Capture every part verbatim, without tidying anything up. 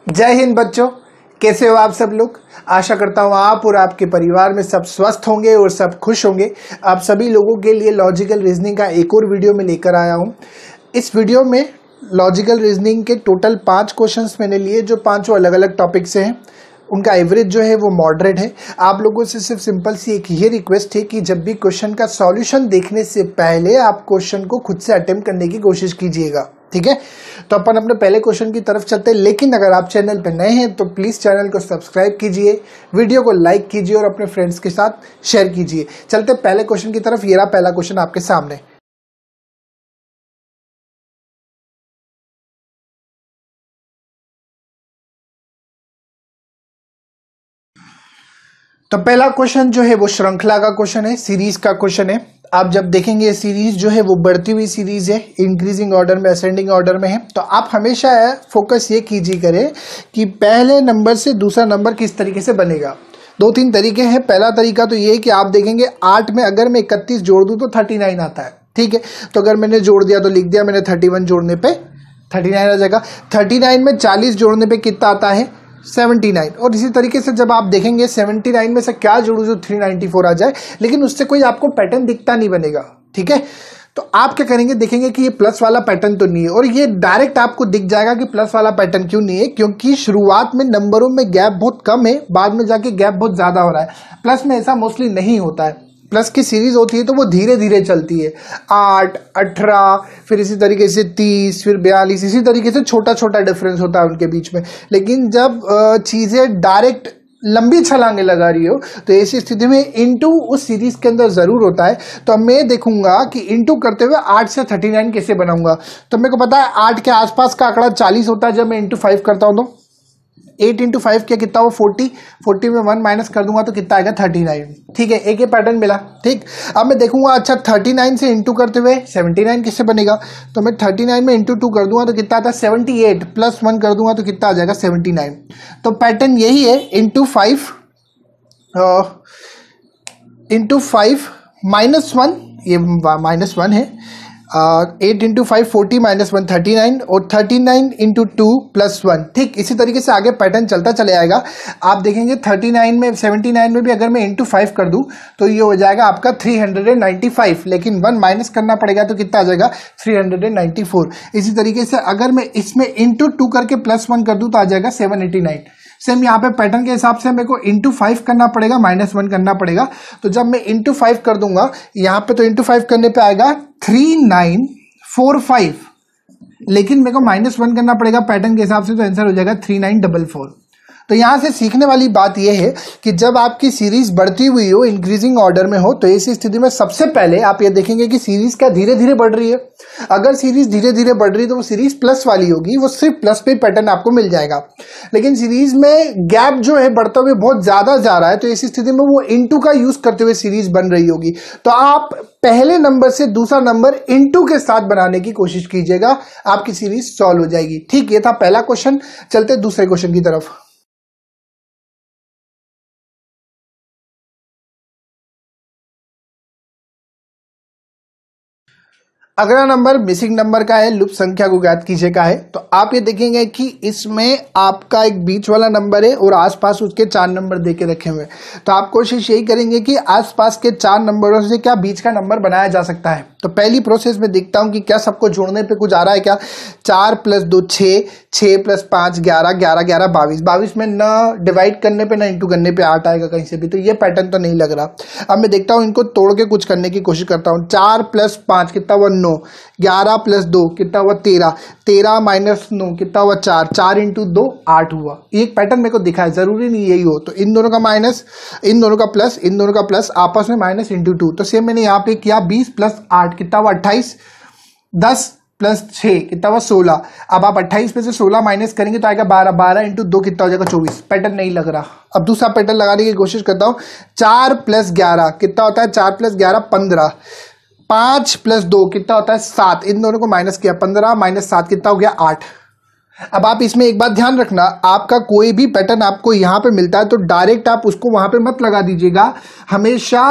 जय हिंद बच्चों, कैसे हो आप सब लोग। आशा करता हूँ आप और आपके परिवार में सब स्वस्थ होंगे और सब खुश होंगे। आप सभी लोगों के लिए लॉजिकल रीजनिंग का एक और वीडियो में लेकर आया हूँ। इस वीडियो में लॉजिकल रीजनिंग के टोटल पांच क्वेश्चंस मैंने लिए, जो पांचों अलग अलग टॉपिक से हैं। उनका एवरेज जो है वो मॉडरेट है। आप लोगों से सिर्फ सिंपल सी एक ये रिक्वेस्ट है कि जब भी क्वेश्चन का सॉल्यूशन देखने से पहले आप क्वेश्चन को खुद से अटेम्प्ट करने की कोशिश कीजिएगा, ठीक है। तो अपन अपने पहले क्वेश्चन की तरफ चलते हैं, लेकिन अगर आप चैनल पर नए हैं तो प्लीज चैनल को सब्सक्राइब कीजिए, वीडियो को लाइक कीजिए और अपने फ्रेंड्स के साथ शेयर कीजिए। चलते पहले क्वेश्चन की तरफ। ये रहा पहला क्वेश्चन आपके सामने। तो पहला क्वेश्चन जो है वो श्रृंखला का क्वेश्चन है, सीरीज का क्वेश्चन है। आप जब देखेंगे सीरीज जो है वो बढ़ती हुई सीरीज है, इंक्रीजिंग ऑर्डर में, असेंडिंग ऑर्डर में है। तो आप हमेशा फोकस ये कीजिए करें कि पहले नंबर से दूसरा नंबर किस तरीके से बनेगा। दो तीन तरीके हैं। पहला तरीका तो ये है कि आप देखेंगे आठ में अगर मैं इकतीस जोड़ दूं तो थर्टी नाइन आता है, ठीक है। तो अगर मैंने जोड़ दिया तो लिख दिया मैंने थर्टी वन जोड़ने पे थर्टी नाइन आ जाएगा। थर्टी नाइन में चालीस जोड़ने पे कितना आता है, सेवेंटी नाइन। और इसी तरीके से जब आप देखेंगे सेवेंटी नाइन में से क्या जोड़ू जो थ्री नाइन्टी फोर आ जाए, लेकिन उससे कोई आपको पैटर्न दिखता नहीं बनेगा, ठीक है। तो आप क्या करेंगे, देखेंगे कि ये प्लस वाला पैटर्न तो नहीं है, और ये डायरेक्ट आपको दिख जाएगा कि प्लस वाला पैटर्न क्यों नहीं है, क्योंकि शुरुआत में नंबरों में गैप बहुत कम है, बाद में जाके गैप बहुत ज्यादा हो रहा है। प्लस में ऐसा मोस्टली नहीं होता है। प्लस की सीरीज होती है तो वो धीरे धीरे चलती है, आठ, अठारह, फिर इसी तरीके से तीस, फिर बयालीस, इसी तरीके से छोटा छोटा डिफरेंस होता है उनके बीच में। लेकिन जब चीजें डायरेक्ट लंबी छलांगे लगा रही हो तो ऐसी स्थिति में इंटू उस सीरीज के अंदर जरूर होता है। तो अब मैं देखूंगा कि इंटू करते हुए आठ से थर्टी नाइन कैसे बनाऊंगा। तो मेरे को पता है आठ के आसपास का आंकड़ा चालीस होता है। जब मैं इंटू फाइव करता हूं तो एट इंटू फाइव क्या कितना हो, फोर्टी। फोर्टी में वन माइनस कर दूंगा तो कितना आएगा, थर्टी नाइन, ठीक है। एक ये पैटर्न मिला, ठीक। अब मैं देखूंगा अच्छा थर्टी नाइन से इंटू करते हुए सेवेंटी नाइन किससे बनेगा। तो मैं थर्टी नाइन में इंटू टू कर दूंगा तो कितना आता है, सेवेंटी एट, प्लस वन कर दूंगा तो कितना आ जाएगा, सेवेंटी नाइन। तो पैटर्न यही है, into five into five minus one, ये माइनस वन है। Eight into five forty minus one thirty nine, और thirty nine into two plus one, ठीक। इसी तरीके से आगे पैटर्न चलता चले आएगा। आप देखेंगे थर्टी नाइन में, सेवेंटी नाइन में भी अगर मैं इंटू फाइव कर दूं तो ये हो जाएगा आपका थ्री हंड्रेड नाइन्टी फाइव, लेकिन वन माइनस करना पड़ेगा तो कितना आ जाएगा, थ्री हंड्रेड नाइन्टी फोर। इसी तरीके से अगर मैं इसमें इंटू टू करके प्लस वन कर दूं तो आ जाएगा सेवन एटी नाइन। सेम यहाँ पे पैटर्न के हिसाब से मेरे को इंटू फाइव करना पड़ेगा, माइनस वन करना पड़ेगा। तो जब मैं इंटू फाइव कर दूंगा यहाँ पे तो इंटू फाइव करने पे आएगा थ्री नाइन फोर फाइव, लेकिन मेरे को माइनस वन करना पड़ेगा पैटर्न के हिसाब से, तो आंसर हो जाएगा थ्री नाइन डबल फोर। तो यहां से सीखने वाली बात यह है कि जब आपकी सीरीज बढ़ती हुई हो, इंक्रीजिंग ऑर्डर में हो, तो ऐसी स्थिति में सबसे पहले आप ये देखेंगे कि सीरीज क्या धीरे धीरे बढ़ रही है। अगर सीरीज धीरे धीरे बढ़ रही है तो वो सीरीज प्लस वाली होगी, वो सिर्फ प्लस पे पैटर्न आपको मिल जाएगा। लेकिन सीरीज में गैप जो है बढ़ते हुए बहुत ज्यादा जा रहा है, तो ऐसी स्थिति में वो इंटू का यूज करते हुए सीरीज बन रही होगी। तो आप पहले नंबर से दूसरा नंबर इंटू के साथ बनाने की कोशिश कीजिएगा, आपकी सीरीज सॉल्व हो जाएगी, ठीक। ये था पहला क्वेश्चन। चलते दूसरे क्वेश्चन की तरफ। अगला नंबर मिसिंग नंबर का है, लुप्त संख्या को ज्ञात कीजिए का है। तो आप ये देखेंगे कि इसमें आपका एक बीच वाला नंबर है और आसपास उसके चार नंबर दे के रखे हुए हैं। तो आप कोशिश यही करेंगे कि आसपास के चार नंबरों से क्या बीच का नंबर बनाया जा सकता है। तो पहली प्रोसेस में देखता हूं कि क्या सबको जोड़ने पे कुछ आ रहा है क्या। चार प्लस दो छः, छः प्लस पाँच ग्यारह, ग्यारह ग्यारह बाईस, बाईस में न डिवाइड करने पे ना इंटू करने पे आठ आएगा कहीं से भी, तो ये पैटर्न तो नहीं लग रहा। अब मैं देखता हूँ इनको तोड़ के कुछ करने की कोशिश करता हूँ। चार प्लस पाँच कितना हुआ, नौ। ग्यारह प्लस दो कितना हुआ, तेरह। तेरह माइनस नौ कितना हुआ, चार। चार इंटू दो आठ हुआ। एक पैटर्न मेरे को दिखा है, जरूरी नहीं यही हो। तो इन दोनों का माइनस, इन दोनों का प्लस, इन दोनों का प्लस, आपस में माइनस इंटू टू। तो सेम मैंने यहाँ पे किया, बीस प्लस आठ कितना हुआ, अट्ठाईस। दस प्लस छः कितना हुआ, सोलह। अब आप अट्ठाईस में से सोलह माइनस करेंगे तो आएगा बारह। बारह इंटू दो कितना हो जाएगा, चौबीस। पैटर्न नहीं लग रहा। अब दूसरा पैटर्न लगाने की कोशिश करता हूँ। चार प्लस ग्यारह कितना होता है, चार प्लस ग्यारह पंद्रह। पाँच प्लस दो कितना होता है, सात। इन दोनों को माइनस किया, पंद्रह माइनस सात कितना हो गया, आठ। अब आप इसमें एक बात ध्यान रखना, आपका कोई भी पैटर्न आपको यहाँ पे मिलता है तो डायरेक्ट आप उसको वहां पे मत लगा दीजिएगा। हमेशा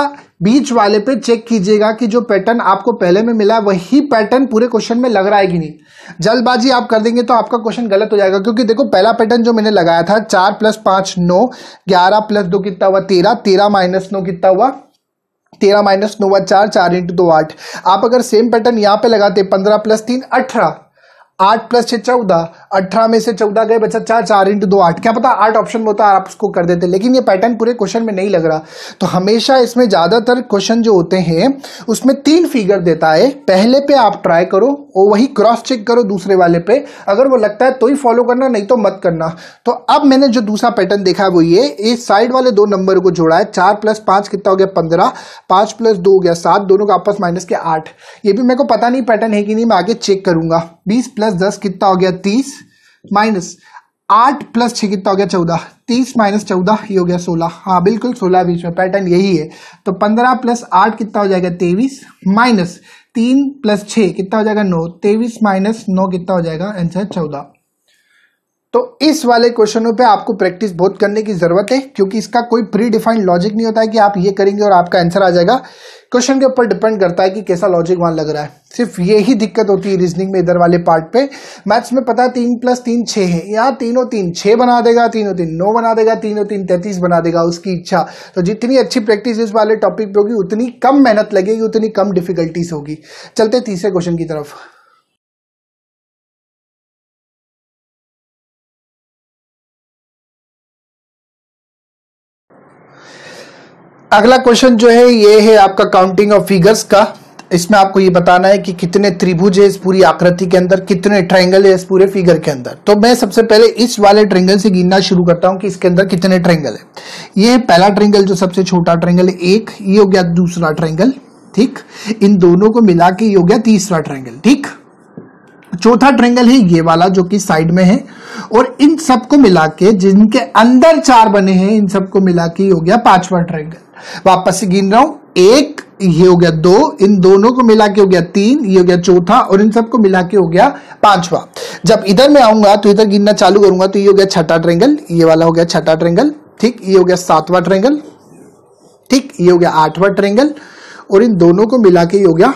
बीच वाले पे चेक कीजिएगा कि जो पैटर्न आपको पहले में मिला वही पैटर्न पूरे क्वेश्चन में लग रहा है कि नहीं। जल्दबाजी आप कर देंगे तो आपका क्वेश्चन गलत हो जाएगा, क्योंकि देखो पहला पैटर्न जो मैंने लगाया था चार प्लस पांच नौ, ग्यारह प्लस दो कितना हुआ तेरह, तेरह माइनस नौ कितना हुआ तेरह माइनस नौ हुआ चार, चार इंटू दो आठ। आप अगर सेम पैटर्न यहाँ पे लगाते पंद्रह प्लस तीन अठारह, आठ प्लस छह चौदह, अठारह में से चौदह गए बचा चार, चार इंटू दो आठ, क्या पता आठ ऑप्शन में होता है आप उसको कर देते, लेकिन ये पैटर्न पूरे क्वेश्चन में नहीं लग रहा। तो हमेशा इसमें ज्यादातर क्वेश्चन जो होते हैं उसमें तीन फिगर देता है, पहले पे आप ट्राई करो और वही क्रॉस चेक करो दूसरे वाले पे, अगर वो लगता है तो ही फॉलो करना, नहीं तो मत करना। तो अब मैंने जो दूसरा पैटर्न देखा है वो ये, इस साइड वाले दो नंबर को जोड़ा है, चार प्लस पांच कितना हो गया पंद्रह, पांच प्लस दो हो गया सात, दोनों का आपस माइनस के आठ। ये भी मेरे को पता नहीं पैटर्न है कि नहीं, मैं आगे चेक करूंगा। बीस प्लस दस कितना हो गया तीस, माइनस आठ प्लस छह कितना हो गया चौदह, तीस माइनस चौदह ये हो गया सोलह। हाँ बिल्कुल सोलह बीच में, पैटर्न यही है। तो पंद्रह प्लस आठ कितना हो जाएगा तेईस, माइनस तीन प्लस छह कितना हो जाएगा नौ, तेईस माइनस नौ कितना हो जाएगा आंसर चौदह। तो इस वाले क्वेश्चनों पे आपको प्रैक्टिस बहुत करने की जरूरत है, क्योंकि इसका कोई प्री डिफाइंड लॉजिक नहीं होता है कि आप ये करेंगे और आपका आंसर आ जाएगा। क्वेश्चन के ऊपर डिपेंड करता है कि कैसा लॉजिक वहां लग रहा है। सिर्फ यही दिक्कत होती है रीजनिंग में इधर वाले पार्ट पे। मैथ्स में पता है तीन प्लस तीन छह है, यहाँ तीनों तीन छह बना देगा, तीनों तीन नौ बना देगा, तीनों तीन तैतीस बना देगा, उसकी इच्छा। तो जितनी अच्छी प्रैक्टिस इस वाले टॉपिक पे होगी उतनी कम मेहनत लगेगी, उतनी कम डिफिकल्टीज होगी। चलते तीसरे क्वेश्चन की तरफ। अगला क्वेश्चन जो है ये है आपका काउंटिंग ऑफ फिगर्स का। इसमें आपको ये बताना है कि कितने त्रिभुज है इस पूरी आकृति के अंदर, कितने ट्रायंगल है इस पूरे फिगर के अंदर। तो मैं सबसे पहले इस वाले ट्रायंगल से गिनना शुरू करता हूं कि इसके अंदर कितने ट्रायंगल है। ये पहला ट्रायंगल जो सबसे छोटा ट्रायंगल है एक, ये हो गया दूसरा ट्रायंगल, ठीक। इन दोनों को मिला के ये हो गया तीसरा ट्रायंगल, ठीक। चौथा ट्रायंगल है ये वाला जो कि साइड में है, और इन सबको मिला के जिनके अंदर चार बने हैं इन सबको मिला के हो गया पांचवा ट्रायंगल। वापस से गिन रहा हूं, एक, ये हो गया दो, इन दोनों को मिला के हो गया तीन, ये हो गया चौथा, और इन सबको मिला के हो गया पांचवा। जब इधर में आऊंगा तो इधर गिनना चालू करूंगा तो ये हो गया छठा ट्रायंगल, ये वाला हो गया छठा ट्रायंगल, ठीक। ये हो गया सातवां ट्रायंगल, ठीक। ये हो गया आठवां ट्रायंगल, और इन दोनों को मिला के ये हो गया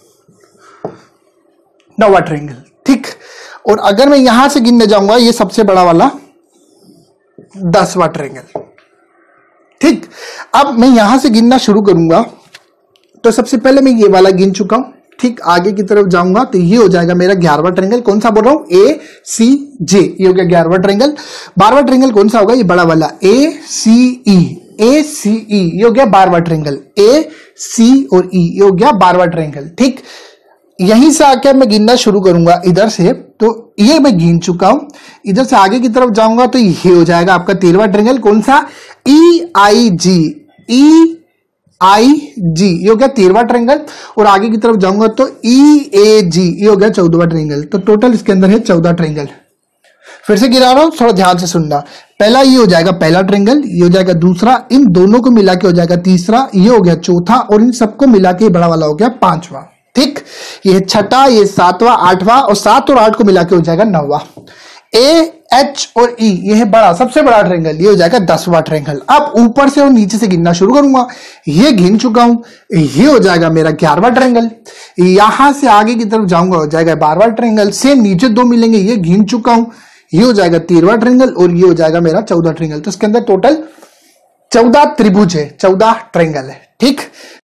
नौवां ट्रायंगल, ठीक। और अगर मैं यहां से गिनने जाऊंगा ये सबसे बड़ा वाला दसवां ट्रायंगल, ठीक। अब मैं यहां से गिनना शुरू करूंगा तो सबसे पहले मैं ये वाला गिन चुका हूं, ठीक। आगे की तरफ जाऊंगा तो ये हो जाएगा मेरा ग्यारहवां ट्रायंगल। कौन सा बोल रहा हूं, ए सी जे, ये हो गया ग्यारहवां ट्रायंगल। बारहवां ट्रायंगल कौन सा होगा, ये बड़ा वाला ए सी ई, ए सी ई, ये हो गया बारहवां ट्रायंगल। ए सी और ई, ये हो गया बारहवां ट्रायंगल, ठीक। यहीं से आकर मैं गिनना शुरू करूंगा इधर से, तो ये मैं गिन चुका हूं। इधर से आगे की तरफ जाऊंगा तो ये हो जाएगा आपका तेरहवां ट्रायंगल। कौन सा, ई आई जी, ई आई जी, ये हो गया तेरहवां ट्रायंगल। और आगे की तरफ जाऊंगा तो ई ए जी, ये हो गया चौदहवां ट्रायंगल। तो टोटल इसके अंदर है चौदह ट्रायंगल। फिर से गिरा रहा हूं, थोड़ा ध्यान से सुनना। पहला ये हो जाएगा पहला ट्रायंगल, ये हो जाएगा दूसरा, इन दोनों को मिला के हो जाएगा तीसरा, ये हो गया चौथा, और इन सबको मिला के बड़ा वाला हो गया पांचवा, ठीक। ये छठा, ये सातवां, आठवां, और सात और आठ को मिला के हो जाएगा नौवां। ए एच और ई, ये है बड़ा सबसे बड़ा ट्रायंगल, ये हो जाएगा दसवां ट्रायंगल। अब ऊपर से और नीचे से गिनना शुरू करूंगा, ये गिन चुका हूं, ये हो जाएगा मेरा ग्यारहवां ट्रायंगल। यहां से आगे की तरफ जाऊंगा हो जाएगा बारहवां ट्रायंगल, से नीचे दो मिलेंगे, ये गिन चुका हूं, ये हो जाएगा तेरहवां ट्रायंगल, और ये हो जाएगा मेरा चौदह ट्रायंगल। तो इसके अंदर टोटल चौदह त्रिभुज है, चौदह ट्रायंगल है, ठीक।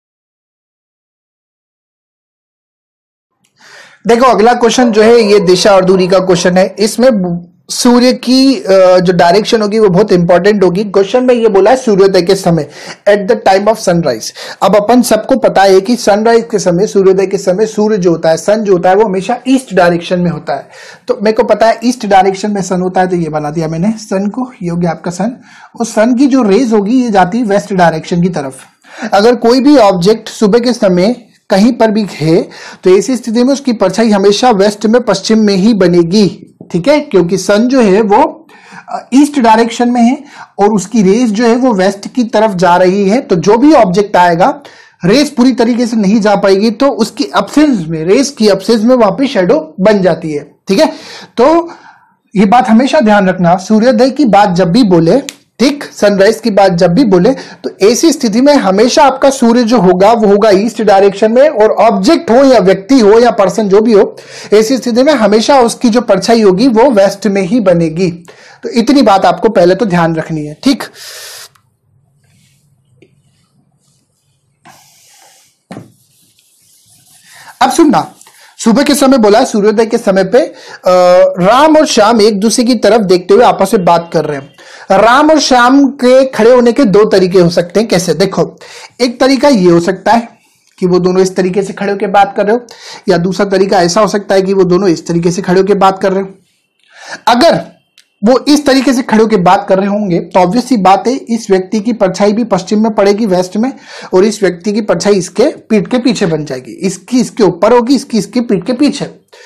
देखो अगला क्वेश्चन जो है ये दिशा और दूरी का क्वेश्चन है। इसमें सूर्य की जो डायरेक्शन होगी वो बहुत इंपॉर्टेंट होगी। क्वेश्चन में ये बोला है सूर्योदय के समय, at the time of sunrise. अब अपन सबको पता है कि सनराइज के समय, सूर्योदय के समय सूर्य जो होता है, सन जो होता है, वो हमेशा ईस्ट डायरेक्शन में होता है। तो मेरे को पता है ईस्ट डायरेक्शन में सन होता है, तो ये बना दिया मैंने सन को, ये हो गया आपका सन। और सन की जो रेज होगी ये जाती है वेस्ट डायरेक्शन की तरफ। अगर कोई भी ऑब्जेक्ट सुबह के समय कहीं पर भी है तो ऐसी स्थिति में उसकी परछाई हमेशा वेस्ट में, पश्चिम में ही बनेगी, ठीक है, क्योंकि सन जो है वो ईस्ट डायरेक्शन में है और उसकी रेस जो है वो वेस्ट की तरफ जा रही है। तो जो भी ऑब्जेक्ट आएगा रेस पूरी तरीके से नहीं जा पाएगी, तो उसकी एब्सेंस में, रेस की एब्सेंस में वहां पे शेडो बन जाती है, ठीक है। तो ये बात हमेशा ध्यान रखना, सूर्योदय की बात जब भी बोले ठीक, सनराइज की बात जब भी बोले तो ऐसी स्थिति में हमेशा आपका सूर्य जो होगा वो होगा ईस्ट डायरेक्शन में, और ऑब्जेक्ट हो या व्यक्ति हो या पर्सन जो भी हो, ऐसी स्थिति में हमेशा उसकी जो परछाई होगी वो वेस्ट में ही बनेगी। तो इतनी बात आपको पहले तो ध्यान रखनी है। ठीक, अब सुनना, सुबह के समय बोला, सूर्योदय के समय पे राम और श्याम एक दूसरे की तरफ देखते हुए आपस में बात कर रहे हैं। राम और श्याम के खड़े होने के दो तरीके हो सकते हैं। कैसे? देखो, एक तरीका ये हो सकता है कि वो दोनों इस तरीके से खड़े होकर बात कर रहे हो, या दूसरा तरीका ऐसा हो सकता है कि वो दोनों इस तरीके से खड़े होकर बात कर रहे हो। अगर वो इस तरीके से खड़े होकर बात कर रहे होंगे तो ऑब्वियस सी बात है, इस व्यक्ति की परछाई भी पश्चिम में पड़ेगी, वेस्ट में, और इस व्यक्ति की परछाई इसके पीठ के पीछे बन जाएगी। इसकी इसके ऊपर होगी, इसकी इसके पीठ के पीछे।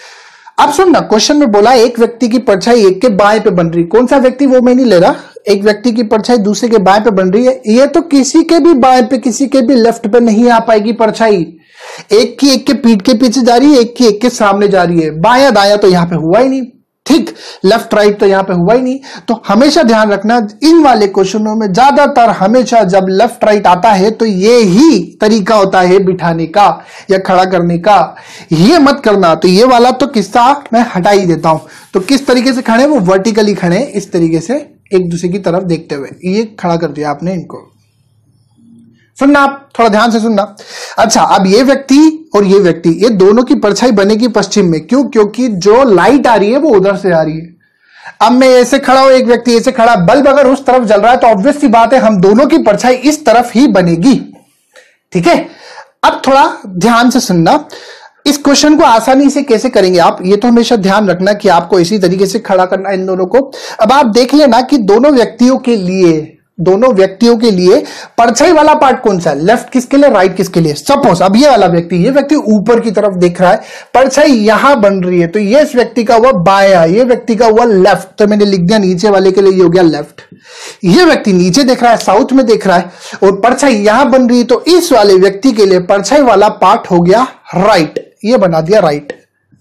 अब सुनना, क्वेश्चन में बोला एक व्यक्ति की परछाई एक के बाएं पे बन रही। कौन सा व्यक्ति वो मैं नहीं ले रहा, एक व्यक्ति की परछाई दूसरे के बाएं पे बन रही है। ये तो किसी के भी बाएं पे, किसी के भी लेफ्ट पे नहीं आ पाएगी परछाई। एक की एक के पीठ के पीछे जा रही है, एक की एक के सामने जा रही है। बाया दाया तो यहां पे हुआ ही नहीं। ठीक, लेफ्ट राइट तो यहां पे हुआ ही नहीं। तो हमेशा ध्यान रखना, इन वाले क्वेश्चनों में ज्यादातर हमेशा जब लेफ्ट राइट आता है तो ये ही तरीका होता है बिठाने का या खड़ा करने का। ये मत करना। तो ये वाला तो किस्सा मैं हटा ही देता हूं। तो किस तरीके से खड़े? वो वर्टिकली खड़े, इस तरीके से एक दूसरे की तरफ देखते हुए। ये खड़ा कर दिया आपने इनको। सुनना, आप थोड़ा ध्यान से सुनना। अच्छा, अब ये व्यक्ति और ये व्यक्ति, ये दोनों की परछाई बनेगी पश्चिम में। क्यों? क्योंकि जो लाइट आ रही है वो उधर से आ रही है। अब मैं ऐसे खड़ा हूं, एक व्यक्ति ऐसे खड़ा, बल्ब अगर उस तरफ जल रहा है तो ऑब्वियस सी बात है हम दोनों की परछाई इस तरफ ही बनेगी। ठीक है, अब थोड़ा ध्यान से सुनना। इस क्वेश्चन को आसानी से कैसे करेंगे आप, ये तो हमेशा ध्यान रखना कि आपको इसी तरीके से खड़ा करना इन दोनों को। अब आप देख लेना कि दोनों व्यक्तियों के लिए दोनों व्यक्तियों के लिए परछाई वाला पार्ट कौन सा है, लेफ्ट किसके लिए, राइट किसके लिए। सपोज अब ये वाला व्यक्ति, ये व्यक्ति ऊपर की तरफ देख रहा है, परछाई यहां बन रही है, तो ये इस व्यक्ति का हुआ बाया, ये व्यक्ति का हुआ लेफ्ट। तो मैंने लिख दिया नीचे वाले के लिए ये हो गया लेफ्ट। ये व्यक्ति नीचे देख रहा है, साउथ में देख रहा है, और परछाई यहां बन रही है, तो इस वाले व्यक्ति के लिए परछाई वाला पार्ट हो गया राइट। ये बना दिया राइट।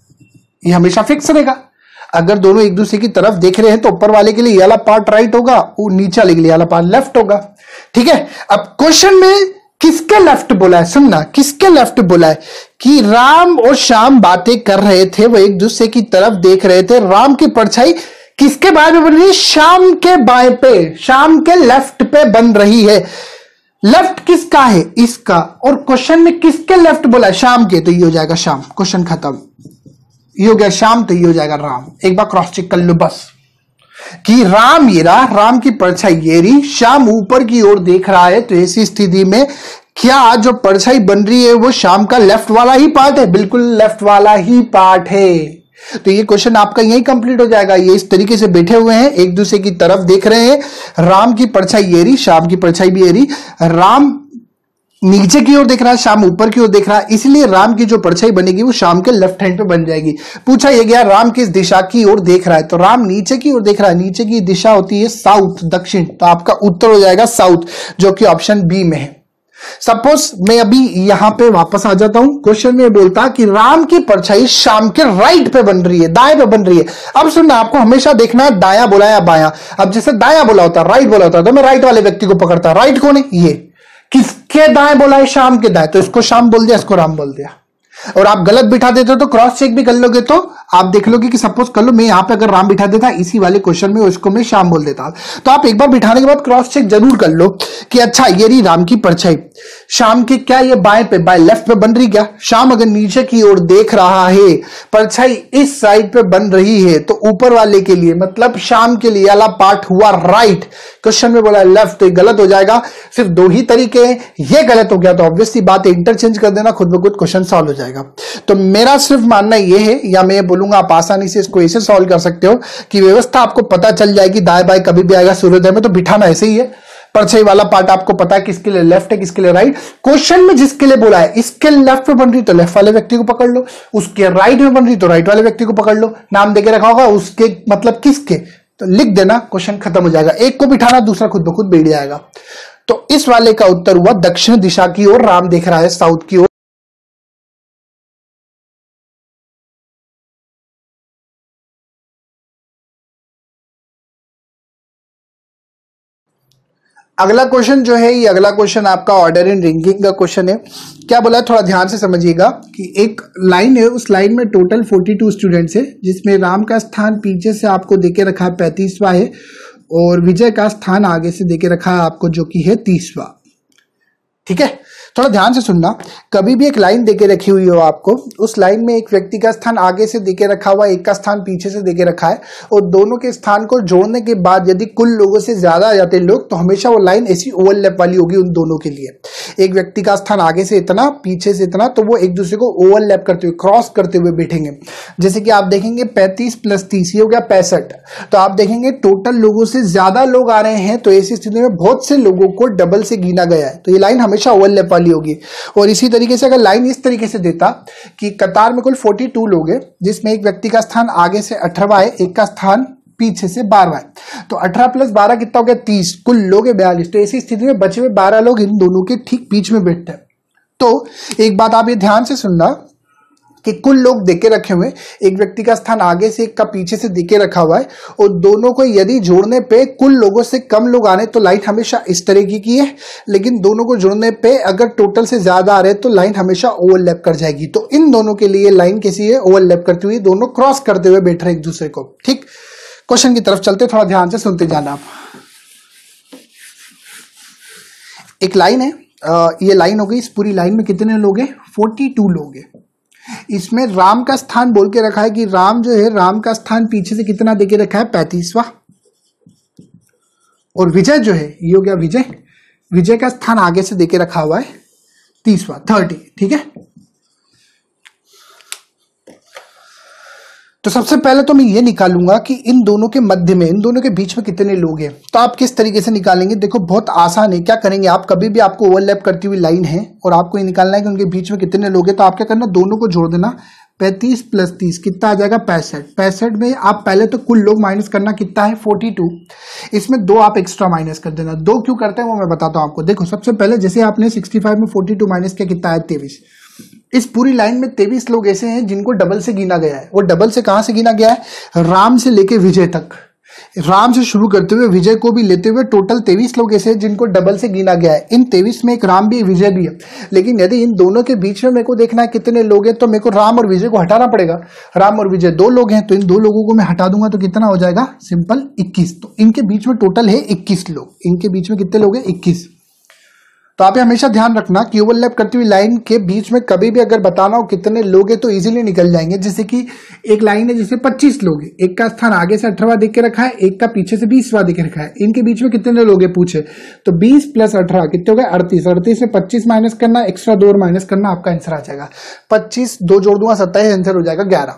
ये हमेशा फिक्स रहेगा। अगर दोनों एक दूसरे की तरफ देख रहे हैं तो ऊपर वाले के लिए ये वाला पार्ट राइट होगा, और नीचे वाले के लिए ये वाला पार्ट लेफ्ट होगा। ठीक है, अब क्वेश्चन में किसके लेफ्ट बोला है? सुनना, किसके लेफ्ट बोला है कि राम और श्याम बातें कर रहे थे, वो एक दूसरे की तरफ देख रहे थे। राम की परछाई किसके बाएं पे बन रही है? श्याम के बाएं पे, श्याम के लेफ्ट पे बन रही है। लेफ्ट किसका है? इसका। और क्वेश्चन में किसके लेफ्ट बोला है? श्याम के। तो ये हो जाएगा श्याम, क्वेश्चन खत्म। ये हो गया श्याम, तो ये हो जाएगा राम। एक बार क्रॉस चेक कर लो बस कि राम ये रहा, राम की परछाई ये रही, श्याम ऊपर की ओर देख रहा है। तो ऐसी स्थिति में क्या जो परछाई बन रही है वो श्याम का लेफ्ट वाला ही पार्ट है? बिल्कुल लेफ्ट वाला ही पार्ट है। तो ये क्वेश्चन आपका यही कंप्लीट हो जाएगा। ये इस तरीके से बैठे हुए हैं, एक दूसरे की तरफ देख रहे हैं। राम की परछाई ये रही, श्याम की परछाई भी ये रही। राम नीचे की ओर देख रहा है, श्याम ऊपर की ओर देख रहा है, इसलिए राम की जो परछाई बनेगी वो श्याम के लेफ्ट हैंड पे बन जाएगी। पूछा यह गया राम किस दिशा की ओर देख रहा है, तो राम नीचे की ओर देख रहा है। नीचे की दिशा होती है साउथ, दक्षिण। तो आपका उत्तर हो जाएगा साउथ, जो कि ऑप्शन बी में है। सपोज मैं अभी यहां पे वापस आ जाता हूं। क्वेश्चन में बोलता कि राम की परछाई श्याम के राइट पे बन रही है, दाएं पे बन रही है। अब सुनना, आपको हमेशा देखना है दाया बोला या बाया। अब जैसे दाया बोला होता, राइट बोला होता, तो मैं राइट वाले व्यक्ति को पकड़ता। राइट कौन है? ये। किसके दाएं बोला है? श्याम के दाएं। तो इसको श्याम बोल दिया, इसको राम बोल दिया। और आप गलत बिठा देते हो तो क्रॉस चेक भी कर लोगे, तो आप देख लोगे कि सपोज कर लो मैं यहां पे अगर राम बिठा देता इसी वाले क्वेश्चन में, उसको मैं श्याम बोल देता। तो आप एक बार बिठाने के बाद क्रॉस चेक जरूर कर लो कि अच्छा ये रही राम की परछाई, श्याम के क्या ये बाएं पे, बाएं लेफ्ट पे बन रही क्या? श्याम अगर नीचे की ओर देख रहा है, परछाई इस साइड पे बन रही है, तो ऊपर वाले के लिए मतलब श्याम के लिए वाला पार्ट हुआ राइट। क्वेश्चन में बोला लेफ्ट, तो गलत हो जाएगा। सिर्फ दो ही तरीके हैं, ये गलत हो गया तो ऑब्वियसली बात है इंटरचेंज कर देना, खुद ब खुद क्वेश्चन सॉल्व हो जाएगा। तो मेरा सिर्फ मानना यह है, या मैं बोलूंगा आप आसानी से इसको ऐसे सॉल्व कर सकते हो कि व्यवस्था आपको पता चल जाएगी दाएं बाएं कभी भी आएगा सूर्योदय में, तो बिठाना ऐसे ही है। परछाई वाला पार्ट आपको पता है किसके लिए लेफ्ट है, किसके लिए राइट। क्वेश्चन में जिसके लिए बोला है इसके लेफ्ट में बन रही तो लेफ्ट वाले व्यक्ति को पकड़ लो, उसके राइट में बन रही तो राइट वाले व्यक्ति को पकड़ लो। नाम देके रखा होगा उसके मतलब किसके, तो लिख देना, क्वेश्चन खत्म हो जाएगा। एक को बिठाना, दूसरा खुद ब खुद बैठ जाएगा। तो इस वाले का उत्तर हुआ दक्षिण दिशा की ओर, राम देख रहा है साउथ की ओर। अगला क्वेश्चन जो है, ये अगला क्वेश्चन आपका ऑर्डर इन रैंकिंग का क्वेश्चन है। क्या बोला है, थोड़ा ध्यान से समझिएगा कि एक लाइन है, उस लाइन में टोटल बयालीस स्टूडेंट्स है, जिसमें राम का स्थान पीछे से आपको देके रखा है पैंतीसवां है और विजय का स्थान आगे से देके रखा है आपको जो कि है तीसवां। ठीक है, थोड़ा ध्यान से सुनना। कभी भी एक लाइन देके रखी हुई हो आपको, उस लाइन में एक व्यक्ति का स्थान आगे से देके रखा हुआ, एक का स्थान पीछे से देके रखा है और दोनों के स्थान को जोड़ने के बाद यदि कुल लोगों से ज्यादा आ जाते हैं लोग, तो हमेशा वो लाइन ऐसी ओवरलैप वाली होगी उन दोनों के लिए। एक व्यक्ति का स्थान आगे से इतना, पीछे से इतना, तो वो एक दूसरे को ओवरलैप करते हुए, क्रॉस करते हुए बैठेंगे। जैसे कि आप देखेंगे पैंतीस प्लस तीस, ये हो गया पैंसठ। तो आप देखेंगे टोटल लोगों से ज्यादा लोग आ रहे हैं, तो ऐसी स्थिति में बहुत से लोगों को डबल से गिना गया है, तो ये लाइन हमेशा ओवरलैप वाली होगी। और इसी तरीके से अगर लाइन इस तरीके से देता कि कतार में कुल बयालीस लोग हैं, जिसमें एक व्यक्ति का स्थान आगे से अठारहवां है, एक का स्थान पीछे से बारहवां है, तो अठारह प्लस बारह कितना हो गया, तीस, कुल लोग है बयालीस। तो ऐसी स्थिति में बचे हुए बारह लोग इन दोनों के ठीक बीच में बैठते हैं। तो एक बात आप ये ध्यान से सुनना कि कुल लोग देके रखे हुए, एक व्यक्ति का स्थान आगे से, एक का पीछे से देके रखा हुआ है और दोनों को यदि जोड़ने पे कुल लोगों से कम लोग आ रहे तो लाइन हमेशा इस तरीके की है, लेकिन दोनों को जोड़ने पे अगर टोटल से ज्यादा आ रहे तो लाइन हमेशा ओवरलैप कर जाएगी। तो इन दोनों के लिए लाइन कैसी है, ओवरलैप करती हुई, दोनों क्रॉस करते हुए बैठ रहे एक दूसरे को। ठीक, क्वेश्चन की तरफ चलते, थोड़ा ध्यान से सुनते जाना आप। एक लाइन है, ये लाइन हो गई, इस पूरी लाइन में कितने लोग हैं, बयालीस लोग हैं। इसमें राम का स्थान बोल के रखा है कि राम जो है, राम का स्थान पीछे से कितना देके रखा है, पैंतीसवां। और विजय जो है, ये हो गया विजय, विजय का स्थान आगे से देके रखा हुआ है तीसवां, थर्टी। ठीक है, तो सबसे पहले तो मैं ये निकालूंगा कि इन दोनों के मध्य में, इन दोनों के बीच में कितने लोग हैं। तो आप किस तरीके से निकालेंगे, देखो बहुत आसान है। क्या करेंगे आप, कभी भी आपको ओवरलैप करती हुई लाइन है और आपको ये निकालना है कि उनके बीच में कितने लोग हैं, तो आप क्या करना, दोनों को जोड़ देना। पैंतीस प्लस तीस कितना आ जाएगा, पैंसठ। पैंसठ में आप पहले तो कुल लोग माइनस करना, कितना है, बयालीस। इसमें दो आप एक्स्ट्रा माइनस कर देना। दो क्यों करते हैं वो मैं बताता हूं आपको। देखो सबसे पहले जैसे आपने पैंसठ में बयालीस माइनस किया, कितना है, तेईस। इस पूरी लाइन में तेईस लोग ऐसे हैं जिनको डबल से गिना गया है। वो डबल से कहां से गिना गया है, राम से लेके विजय तक, राम से शुरू करते हुए विजय को भी लेते हुए टोटल तेईस लोग ऐसे हैं जिनको डबल से गिना गया है। इन तेईस में एक राम भी है, विजय भी है। लेकिन यदि इन दोनों के बीच में मेरे को देखना है कितने लोग हैं, तो मेरे को राम और विजय को हटाना पड़ेगा। राम और विजय दो लोग हैं, तो इन दो लोगों को मैं हटा दूंगा तो कितना हो जाएगा, सिंपल इक्कीस। तो इनके बीच में टोटल है इक्कीस लोग। इनके बीच में कितने लोग हैं, इक्कीस। तो आप हमेशा ध्यान रखना कि ओवरलैप करती हुई लाइन के बीच में कभी भी अगर बताना हो कितने लोग हैं तो इजीली निकल जाएंगे। जैसे कि एक लाइन है जिसमें पच्चीस लोग हैं, एक का स्थान आगे से अठारहवां देख के रखा है, एक का पीछे से बीसवां देख के रखा है। इनके बीच में कितने लोग हैं पूछे, तो बीस प्लस अठारह कितने हो गए, अड़तीस। अड़तीस में पच्चीस माइनस करना, एक्स्ट्रा दो माइनस करना, आपका आंसर आ जाएगा पच्चीस। दो जोड़ दूंगा सत्ताईस, आंसर हो जाएगा ग्यारह।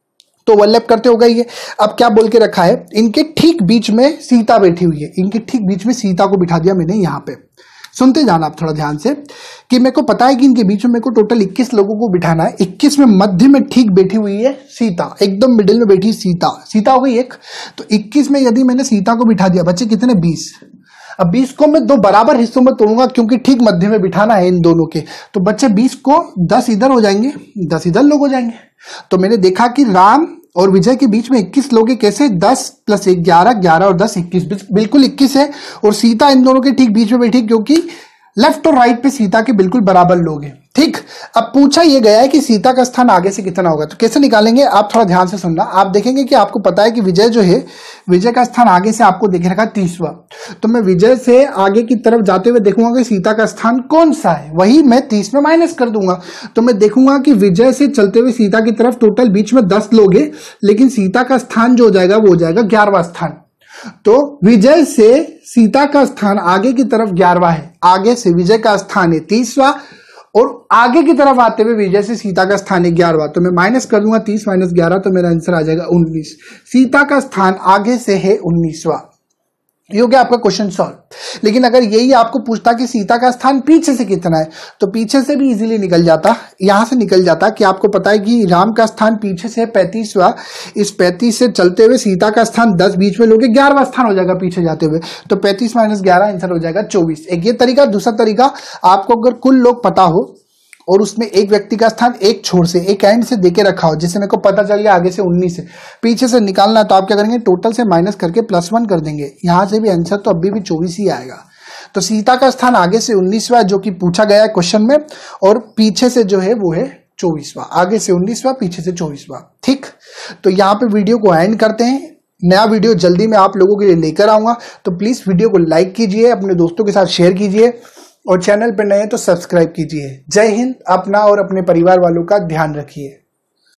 तो ओवरलैप करते होगा ये। अब क्या बोल के रखा है, इनके ठीक बीच में सीता बैठी हुई है। इनके ठीक बीच में सीता को बिठा दिया मैंने यहाँ पे। सुनते जाना आप थोड़ा ध्यान से कि मेरे को पता है कि इनके बीच में मेरे को टोटल इक्कीस लोगों को बिठाना है। इक्कीस में मध्य में ठीक बैठी हुई है सीता, एकदम मिडिल में बैठी सीता। सीता हो गई एक, तो इक्कीस में यदि मैंने सीता को बिठा दिया, बच्चे कितने, बीस। अब बीस को मैं दो बराबर हिस्सों में तोड़ूंगा क्योंकि ठीक मध्य में बिठाना है इन दोनों के। तो बच्चे बीस को दस इधर हो जाएंगे, दस इधर लोग हो जाएंगे। तो मैंने देखा कि राम और विजय के बीच में इक्कीस लोग हैं। कैसे, दस प्लस एक ग्यारह, ग्यारह और दस इक्कीस, बिल्कुल इक्कीस है। और सीता इन दोनों के ठीक बीच में बैठी क्योंकि लेफ्ट और राइट पे सीता के बिल्कुल बराबर लोग हैं। ठीक, अब पूछा यह गया है कि सीता का स्थान आगे से कितना होगा, तो कैसे निकालेंगे आप थोड़ा ध्यान से सुनना। आप देखेंगे कि आपको पता है कि विजय जो है, विजय का स्थान आगे से आपको देख रखा तीसवा। तो मैं विजय से आगे की तरफ जाते हुए देखूंगा कि सीता का स्थान कौन सा है, वही मैं तीस में माइनस कर दूंगा। तो मैं देखूंगा कि विजय से चलते हुए सीता की तरफ टोटल बीच में दस लोग हैं, लेकिन सीता का स्थान जो हो जाएगा वो हो जाएगा ग्यारहवां स्थान। तो विजय से सीता का स्थान आगे की तरफ ग्यारहवां है, आगे से विजय का स्थान है तीसवा, और आगे की तरफ आते हुए विजय से सीता का स्थान है ग्यारहवां। तो मैं माइनस कर दूंगा तीस माइनस ग्यारह, तो मेरा आंसर आ जाएगा उन्नीस। सीता का स्थान आगे से है उन्नीसवां। ये हो गया आपका क्वेश्चन सॉल्व। लेकिन अगर यही आपको पूछता कि सीता का स्थान पीछे से कितना है, तो पीछे से भी इजीली निकल जाता, यहां से निकल जाता कि आपको पता है कि राम का स्थान पीछे से पैंतीसवां, इस पैंतीस से चलते हुए सीता का स्थान दस, बीच में लोगे ग्यारहवां स्थान हो जाएगा पीछे जाते हुए। तो पैंतीस माइनस ग्यारह आंसर हो जाएगा चौबीस। एक ये तरीका। दूसरा तरीका, आपको अगर कुल लोग पता हो और उसमें एक व्यक्ति का स्थान एक छोर से, एक एंड से देके रखा हो, जिससे मेरे को पता चल गया आगे से उन्नीस है, पीछे से निकालना, तो आप क्या करेंगे, टोटल से माइनस करके प्लस वन कर देंगे। यहां से भी आंसर तो अभी भी चौबीस ही आएगा। तो सीता का स्थान आगे से उन्नीसवां जो कि पूछा गया है क्वेश्चन में, और पीछे से जो है वो है चौबीसवां। आगे से उन्नीसवां, पीछे से चौबीसवां। ठीक, तो यहाँ पे वीडियो को एंड करते हैं। नया वीडियो जल्दी मैं आप लोगों के लिए लेकर आऊंगा, तो प्लीज वीडियो को लाइक कीजिए, अपने दोस्तों के साथ शेयर कीजिए, और चैनल पर नए हैं तो सब्सक्राइब कीजिए। जय हिंद। अपना और अपने परिवार वालों का ध्यान रखिए।